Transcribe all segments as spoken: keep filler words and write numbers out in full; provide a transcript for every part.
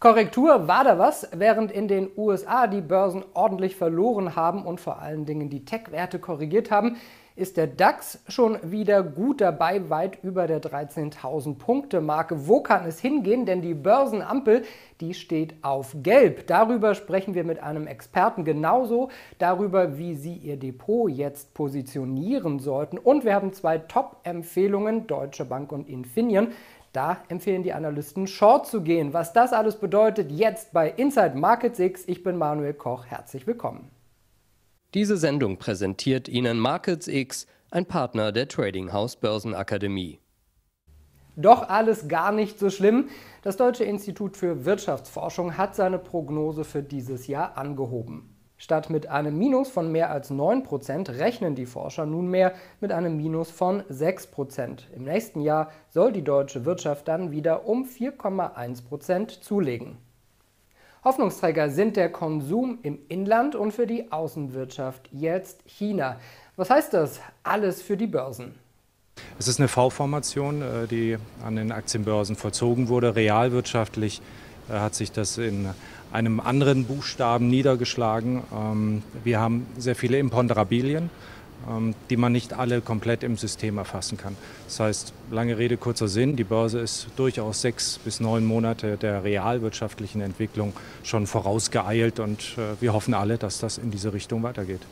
Korrektur war da was, während in den U S A die Börsen ordentlich verloren haben und vor allen Dingen die Tech-Werte korrigiert haben, ist der DAX schon wieder gut dabei, weit über der dreizehntausend Punkte Marke. Wo kann es hingehen? Denn die Börsenampel, die steht auf Gelb. Darüber sprechen wir mit einem Experten, genauso darüber, wie Sie Ihr Depot jetzt positionieren sollten. Und wir haben zwei Top-Empfehlungen, Deutsche Bank und Infineon. Da empfehlen die Analysten, Short zu gehen. Was das alles bedeutet, jetzt bei Inside Markets X. Ich bin Manuel Koch, herzlich willkommen. Diese Sendung präsentiert Ihnen Markets X, ein Partner der Trading House Börsenakademie. Doch alles gar nicht so schlimm. Das Deutsche Institut für Wirtschaftsforschung hat seine Prognose für dieses Jahr angehoben. Statt mit einem Minus von mehr als neun Prozent rechnen die Forscher nunmehr mit einem Minus von sechs Prozent. Im nächsten Jahr soll die deutsche Wirtschaft dann wieder um vier Komma eins Prozent zulegen. Hoffnungsträger sind der Konsum im Inland und für die Außenwirtschaft jetzt China. Was heißt das alles für die Börsen? Es ist eine V-Formation, die an den Aktienbörsen vollzogen wurde. Realwirtschaftlich hat sich das in einem anderen Buchstaben niedergeschlagen. Wir haben sehr viele Imponderabilien, die man nicht alle komplett im System erfassen kann. Das heißt, lange Rede, kurzer Sinn, die Börse ist durchaus sechs bis neun Monate der realwirtschaftlichen Entwicklung schon vorausgeeilt und wir hoffen alle, dass das in diese Richtung weitergeht.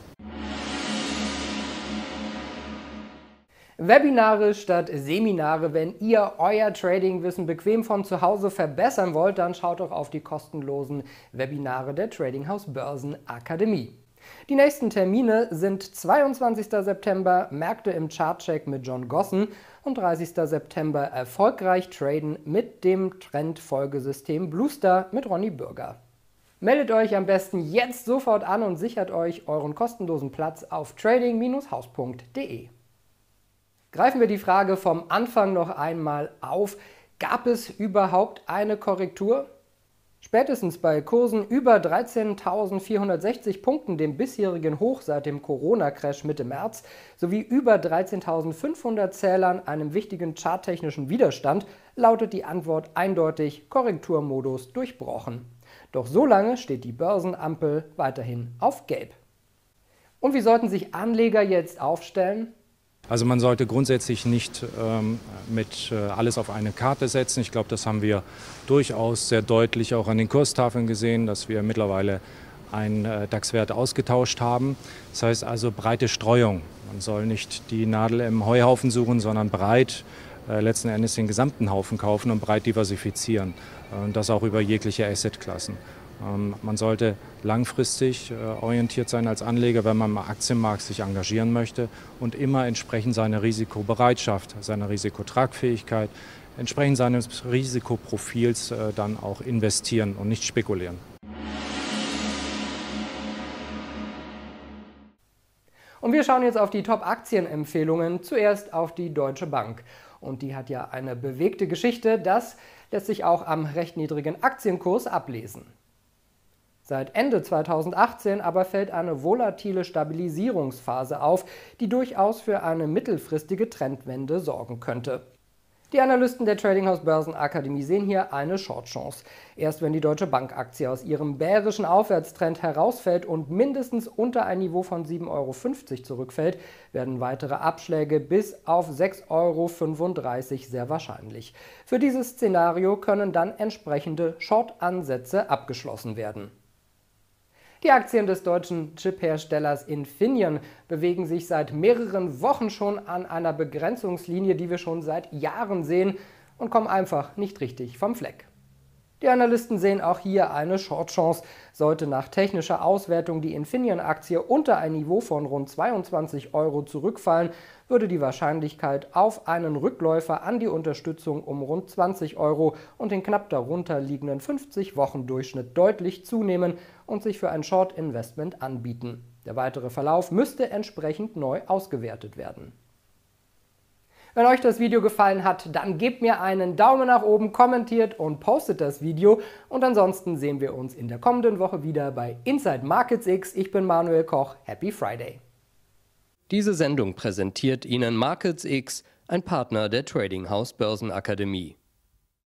Webinare statt Seminare. Wenn ihr euer Trading-Wissen bequem von zu Hause verbessern wollt, dann schaut doch auf die kostenlosen Webinare der Trading House Börsenakademie. Die nächsten Termine sind zweiundzwanzigster September Märkte im Chartcheck mit John Gossen und dreißigster September erfolgreich traden mit dem Trendfolgesystem Bluestar mit Ronny Bürger. Meldet euch am besten jetzt sofort an und sichert euch euren kostenlosen Platz auf trading Bindestrich haus punkt de. Greifen wir die Frage vom Anfang noch einmal auf. Gab es überhaupt eine Korrektur? Spätestens bei Kursen über dreizehntausendvierhundertsechzig Punkten, dem bisherigen Hoch seit dem Corona-Crash Mitte März, sowie über dreizehntausendfünfhundert Zählern, einem wichtigen charttechnischen Widerstand, lautet die Antwort eindeutig: Korrekturmodus durchbrochen. Doch so lange steht die Börsenampel weiterhin auf Gelb. Und wie sollten sich Anleger jetzt aufstellen? Also man sollte grundsätzlich nicht ähm, mit äh, alles auf eine Karte setzen. Ich glaube, das haben wir durchaus sehr deutlich auch an den Kurstafeln gesehen, dass wir mittlerweile einen äh, DAX-Wert ausgetauscht haben. Das heißt also breite Streuung. Man soll nicht die Nadel im Heuhaufen suchen, sondern breit äh, letzten Endes den gesamten Haufen kaufen und breit diversifizieren. Äh, und das auch über jegliche Assetklassen. Man sollte langfristig orientiert sein als Anleger, wenn man im Aktienmarkt sich engagieren möchte und immer entsprechend seiner Risikobereitschaft, seiner Risikotragfähigkeit, entsprechend seines Risikoprofils dann auch investieren und nicht spekulieren. Und wir schauen jetzt auf die Top-Aktienempfehlungen, zuerst auf die Deutsche Bank. Und die hat ja eine bewegte Geschichte, das lässt sich auch am recht niedrigen Aktienkurs ablesen. Seit Ende zweitausendachtzehn aber fällt eine volatile Stabilisierungsphase auf, die durchaus für eine mittelfristige Trendwende sorgen könnte. Die Analysten der Trading House Börsenakademie sehen hier eine Short-Chance. Erst wenn die Deutsche Bank-Aktie aus ihrem bärischen Aufwärtstrend herausfällt und mindestens unter ein Niveau von sieben Euro fünfzig zurückfällt, werden weitere Abschläge bis auf sechs Euro fünfunddreißig sehr wahrscheinlich. Für dieses Szenario können dann entsprechende Short-Ansätze abgeschlossen werden. Die Aktien des deutschen Chip-Herstellers Infineon bewegen sich seit mehreren Wochen schon an einer Begrenzungslinie, die wir schon seit Jahren sehen, und kommen einfach nicht richtig vom Fleck. Die Analysten sehen auch hier eine Short-Chance. Sollte nach technischer Auswertung die Infineon-Aktie unter ein Niveau von rund zweiundzwanzig Euro zurückfallen, würde die Wahrscheinlichkeit auf einen Rückläufer an die Unterstützung um rund zwanzig Euro und den knapp darunter liegenden fünfzig-Wochen-Durchschnitt deutlich zunehmen und sich für ein Short-Investment anbieten. Der weitere Verlauf müsste entsprechend neu ausgewertet werden. Wenn euch das Video gefallen hat, dann gebt mir einen Daumen nach oben, kommentiert und postet das Video. Und ansonsten sehen wir uns in der kommenden Woche wieder bei Inside Markets X. Ich bin Manuel Koch. Happy Friday! Diese Sendung präsentiert Ihnen Markets X, ein Partner der Trading House Börsenakademie.